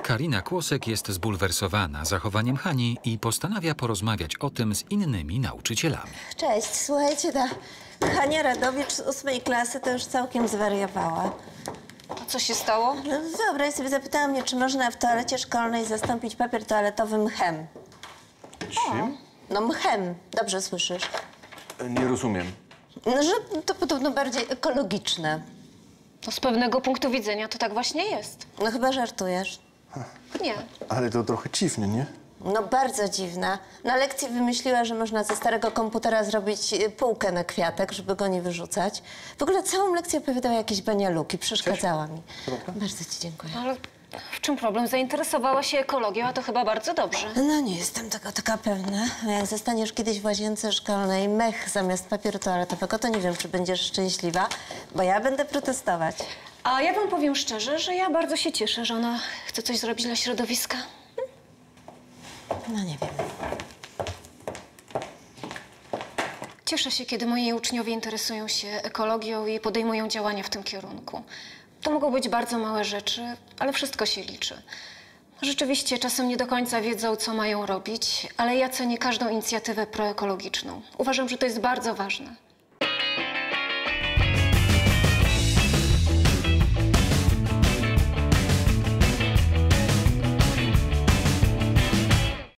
Karina Kłosek jest zbulwersowana zachowaniem Hani i postanawia porozmawiać o tym z innymi nauczycielami. Cześć, słuchajcie, ta Hania Radowicz z 8. klasy to już całkiem zwariowała. A co się stało? No, wyobraź sobie, zapytała mnie, czy można w toalecie szkolnej zastąpić papier toaletowy mchem. Czym? No mchem, dobrze słyszysz. Nie rozumiem. No, że to podobno bardziej ekologiczne. No z pewnego punktu widzenia to tak właśnie jest. No chyba żartujesz. Nie. Ale to trochę dziwne, nie? No bardzo dziwna. Na lekcji wymyśliła, że można ze starego komputera zrobić półkę na kwiatek, żeby go nie wyrzucać. W ogóle całą lekcję opowiadała jakieś banialuki, przeszkadzała mi. Bardzo ci dziękuję. Ale w czym problem? Zainteresowała się ekologią, a to chyba bardzo dobrze. No nie jestem tego taka pewna. Jak zostaniesz kiedyś w łazience szkolnej mech zamiast papieru toaletowego, to nie wiem, czy będziesz szczęśliwa, bo ja będę protestować. A ja wam powiem szczerze, że ja bardzo się cieszę, że ona chce coś zrobić dla środowiska. No nie wiem. Cieszę się, kiedy moi uczniowie interesują się ekologią i podejmują działania w tym kierunku. To mogą być bardzo małe rzeczy, ale wszystko się liczy. Rzeczywiście czasem nie do końca wiedzą, co mają robić, ale ja cenię każdą inicjatywę proekologiczną. Uważam, że to jest bardzo ważne.